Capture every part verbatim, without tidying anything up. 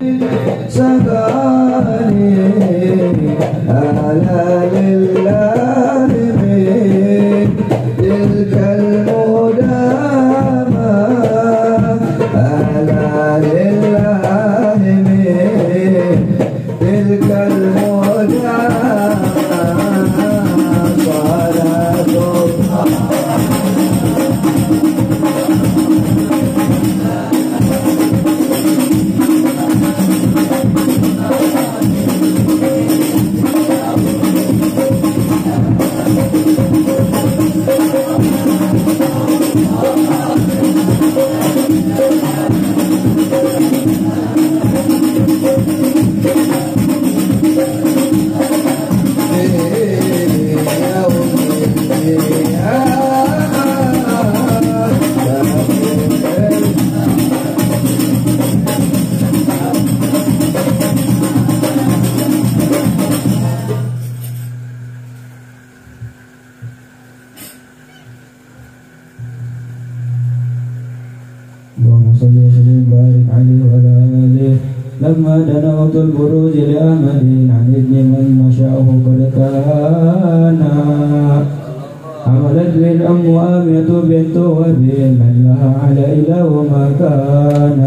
سقاني ألا لله من تلك المدامى ألا لله من تلك المدامى صلاة لما دنا وقت البروج لأحمد عن ابن من نشأه قد كان حملت بالأم آمية بنت وبي من لها على إله ما كان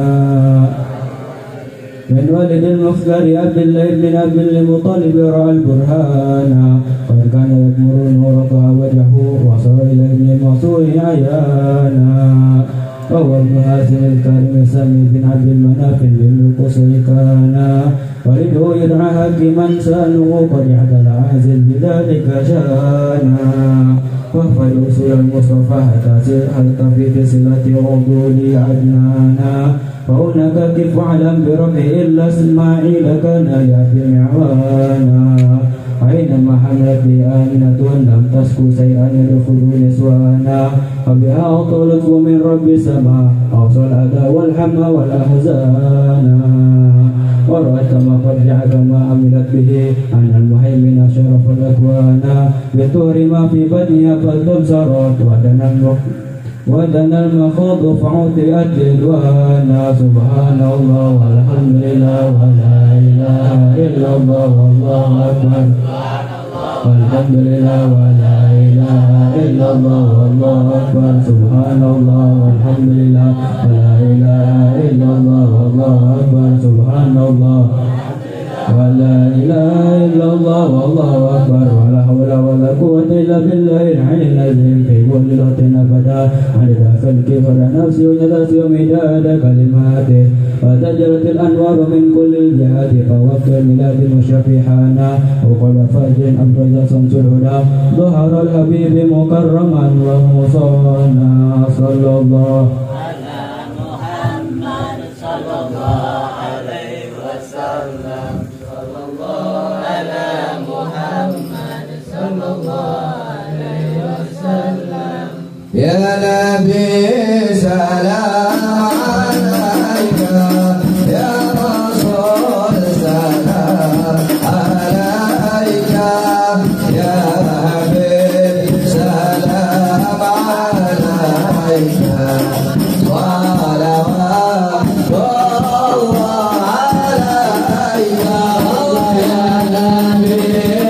من ولد المختار عبد الله بن عبد المطلب رأى البرهان قد كان يكمر نورها وجهه وصل إلى ابن المعصور عيانا وهو ابن هاشم الكريم سمي بن عبد المناف للقصر كان ولده يدعى حكيما سانه قد اعتدى عازل بذلك شانا وهو الوصول المصطفى حتى في صلة عضول عدنانا فهناك كيف علم بربه إلا اسماعيل كان يأتي معوانا أينما حملت لي آمنة لم تسكو شيئا يدخل نسوانا وبها أطلت من رب السماء أوصى الأذى والهم والأحزان ورأت ما قد جعل ما عملت به أن المهيمن شرف الأكوان بطهر ما في بدنها فالتبصرت ودنا ودنا المخاض فعطئت الوانا سبحان الله والحمد لله ولا إله إلا الله والله أكبر والحمد لله ولا إله إلا الله والله أكبر سبحان الله والحمد لله ولا إله إلا الله والله أكبر سبحان الله ولا إله إلا الله والله أكبر ولا حول ولا قوة إلا بالله العلي العظيم في كل وقت أبدا عدد خلقه ونفسه وجلسه ومداد كلماته وتجرت الأنوار من كل الجهات فوقت الميلاد مشفحانا وقل فجر أبرز شمس الهدى ظهر الحبيب مكرما ومصانا صلى الله على محمد صلى الله عليه وسلم صلى الله على محمد صلى الله عليه وسلم يا نبي سلام عليك يا رسول سلام عليك يا حبيب سلام عليك صلوات الله عليك يا نبي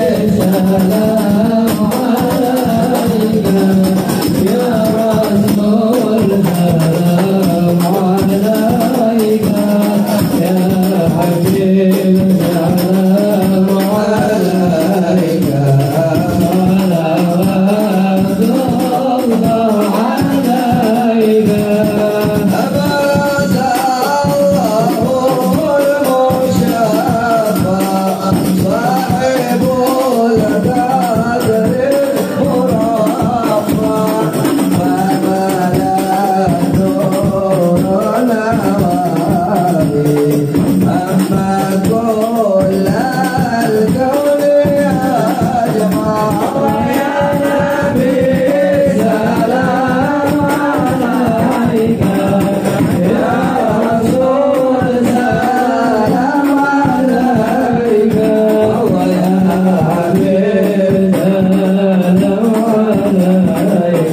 سلام عليك يا رسول سلام عليك يا حبيب سلام عليك صلوات الله عليك أبرز الله المشفى صاحب القدر المرفع فملا نور الهوى أما كل الكون أجمع يا نبي سلام عليك يا رسول سلام عليك ويا حبيب سلام عليك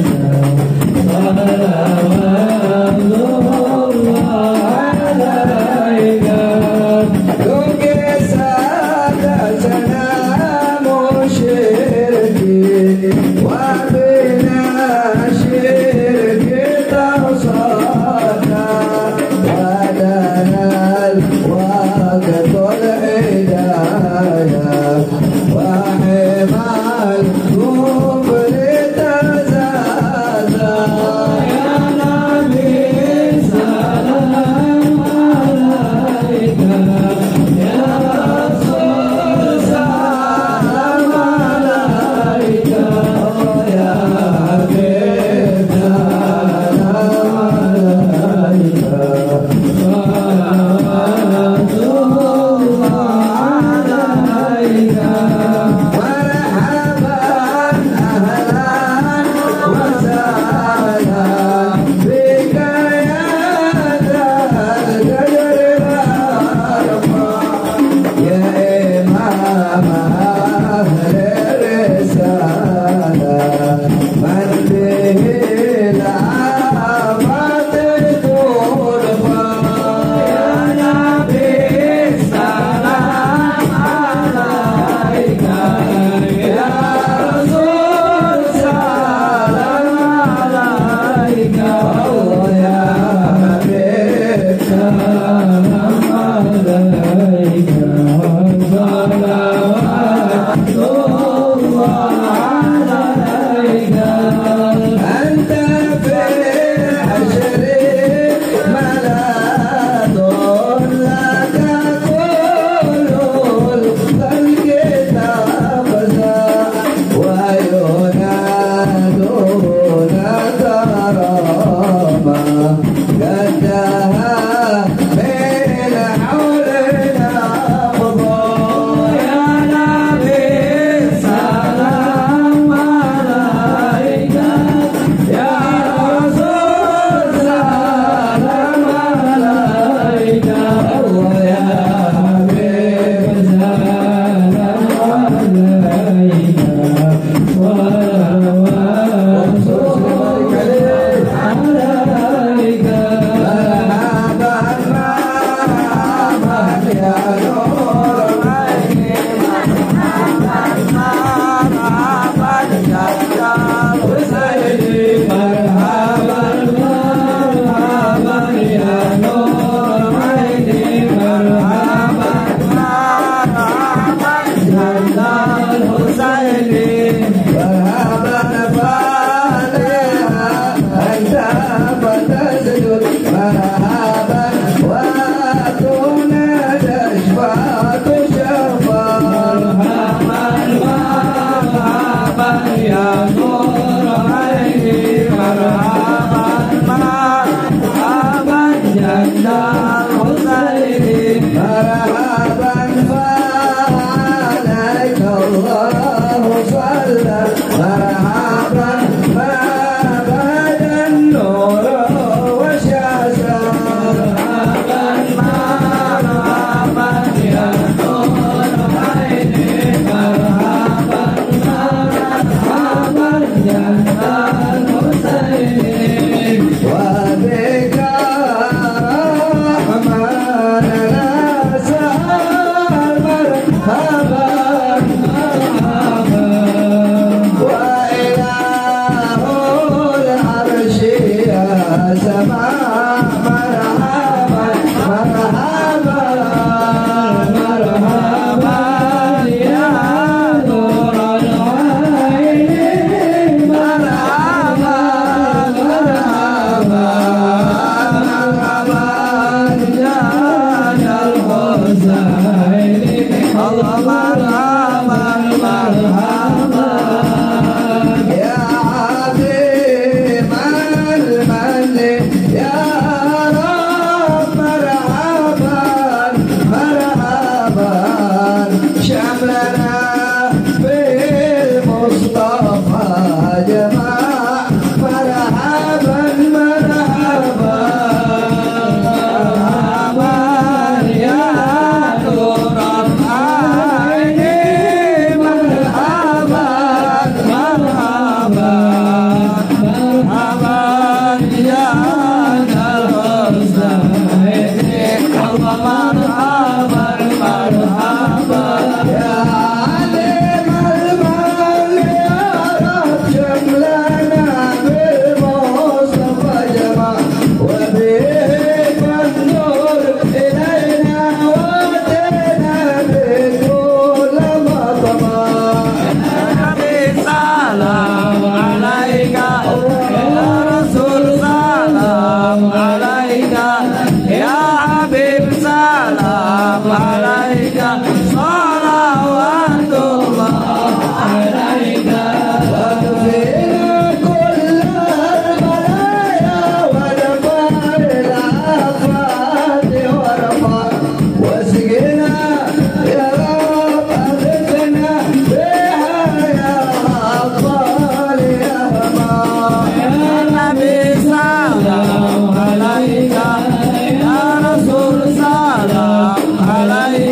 صلوات الله عليك عليك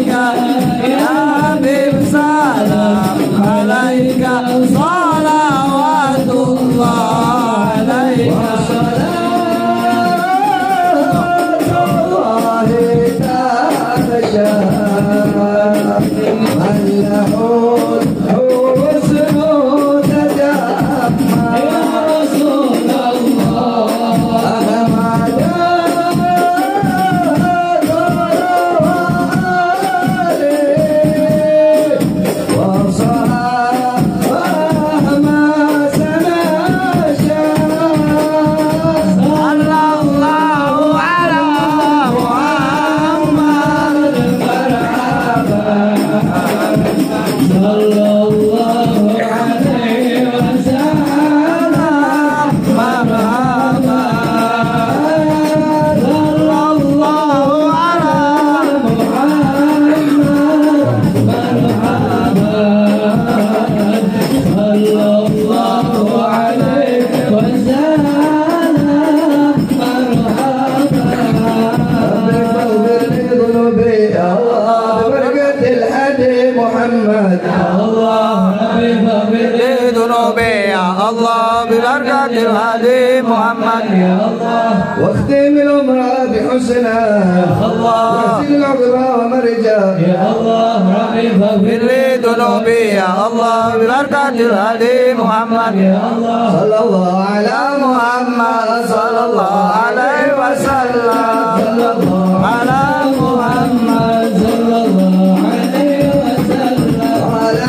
ذنوبي يا الله ببركة الهادي محمد يا الله واختم الأمر بحسنى واغسل العقبى ومرجى يا الله ربي اغفر لي ذنوبي يا الله ببركة الهادي محمد يا الله صلى الله على محمد صلى الله عليه وسلم صلى الله على محمد صلى الله عليه وسلم على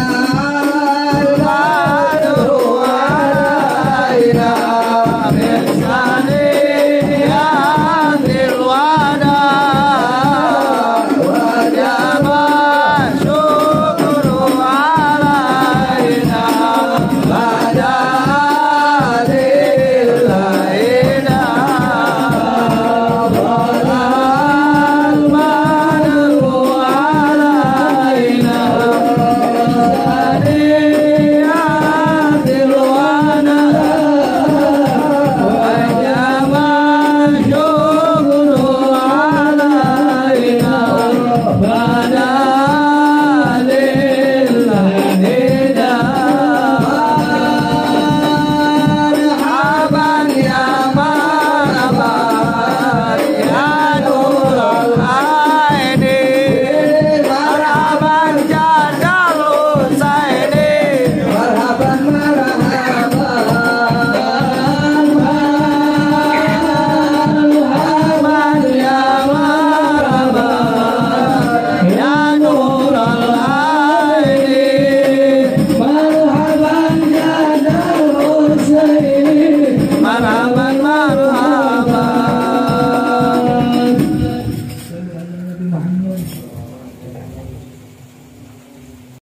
Bye.